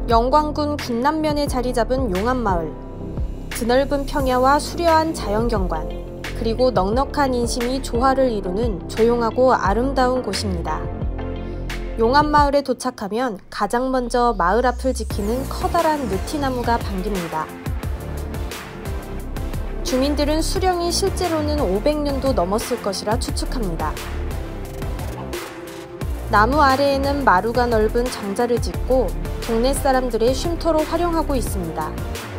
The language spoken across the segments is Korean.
영광군 군남면에 자리 잡은 용암마을. 드넓은 평야와 수려한 자연경관, 그리고 넉넉한 인심이 조화를 이루는 조용하고 아름다운 곳입니다. 용암마을에 도착하면 가장 먼저 마을 앞을 지키는 커다란 느티나무가 반깁니다. 주민들은 수령이 실제로는 500년도 넘었을 것이라 추측합니다. 나무 아래에는 마루가 넓은 정자를 짓고 동네 사람들의 쉼터로 활용하고 있습니다.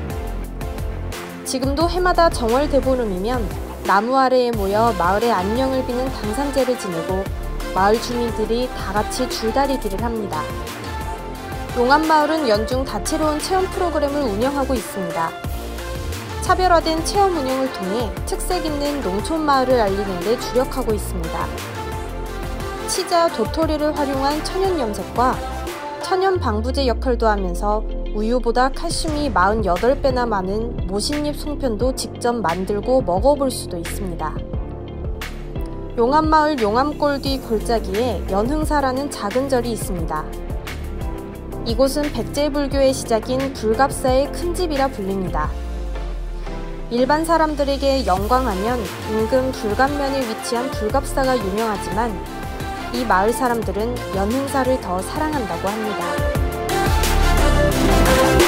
지금도 해마다 정월 대보름이면 나무 아래에 모여 마을의 안녕을 비는 당산제를 지내고 마을 주민들이 다 같이 줄다리기를 합니다. 용암마을은 연중 다채로운 체험 프로그램을 운영하고 있습니다. 차별화된 체험 운영을 통해 특색 있는 농촌 마을을 알리는 데 주력하고 있습니다. 치자, 도토리를 활용한 천연 염색과 천연 방부제 역할도 하면서 우유보다 칼슘이 48배나 많은 모신잎 송편도 직접 만들고 먹어볼 수도 있습니다. 용암마을 용암골 뒤 골짜기에 연흥사라는 작은 절이 있습니다. 이곳은 백제불교의 시작인 불갑사의 큰 집이라 불립니다. 일반 사람들에게 영광하면 인근 불갑면에 위치한 불갑사가 유명하지만 이 마을 사람들은 연흥사를 더 사랑한다고 합니다.